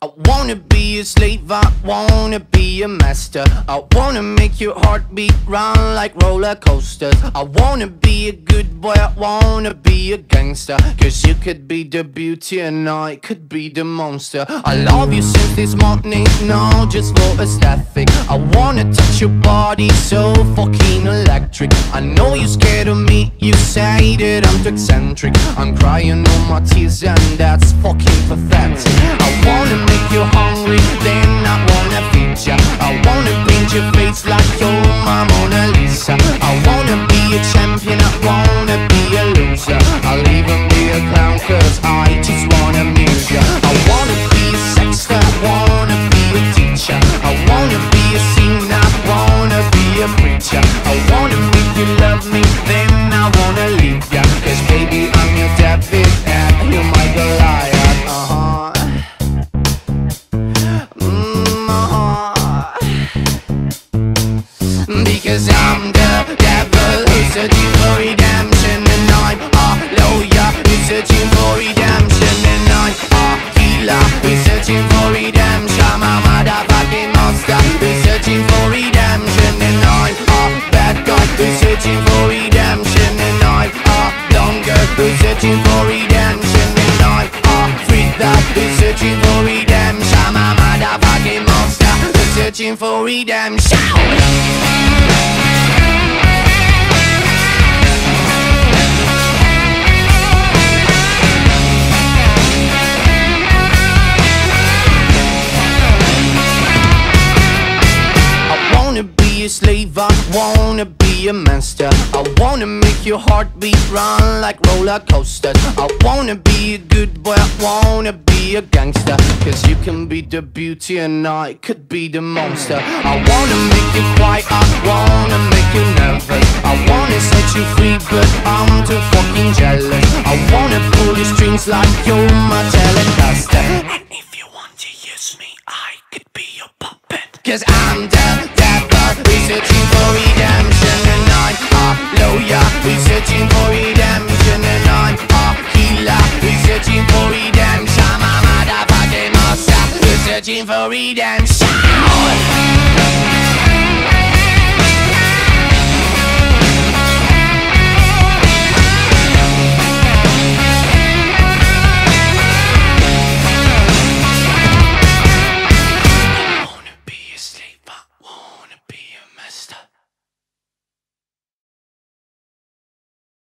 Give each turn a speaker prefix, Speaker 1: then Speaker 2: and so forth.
Speaker 1: I wanna be a slave, I wanna be a master. I wanna make your heartbeat run like roller coasters. I wanna be a good boy, I wanna be a gangster. Cause you could be the beauty and I could be the monster. I love you since this morning, no, just for aesthetic. I wanna touch your body so fucking electric. I know you're scared of me, you say that I'm too eccentric. I'm crying all my tears and that's fucking pathetic. I wanna make you hungry, then I wanna feed ya. I wanna paint your face like you're my Mona Lisa. I wanna be a champion, I wanna be a loser. I'll even be a clown cause I just wanna amuse ya. I wanna be a sexter, I wanna be a teacher. I wanna be a singer, I wanna be a preacher. I wanna make you love me, then I wanna leave ya. Cause baby I'm your David and you're my Goliath. Because I'm the devil who's searching for redemption. And I'm a lawyer who's searching for redemption. And I'm a healer who's searching for redemption. I'm a motherfucking monster who's searching for redemption. And I'm a bad guy who's searching for redemption. And I'm a blonde girl who's searching for redemption. And I'm a freak that who's searching for redemption. I'm a motherfucking monster who's searching for redemption. A slave, I wanna be a master. I wanna make your heartbeat run like roller coasters. I wanna be a good boy, I wanna be a gangster. Cause you can be the beauty and I could be the monster. I wanna make you quiet, I wanna make you nervous. I wanna set you free but I'm too fucking jealous. I wanna pull your strings like you're my Telecaster. And if you want to use me, I could be your puppet. Cause I'm the devil, we're searching for redemption. And I'm a lawyer, we're searching for redemption. And I'm a healer, we're searching for redemption. I'm a motherfucking monster, we're searching for redemption.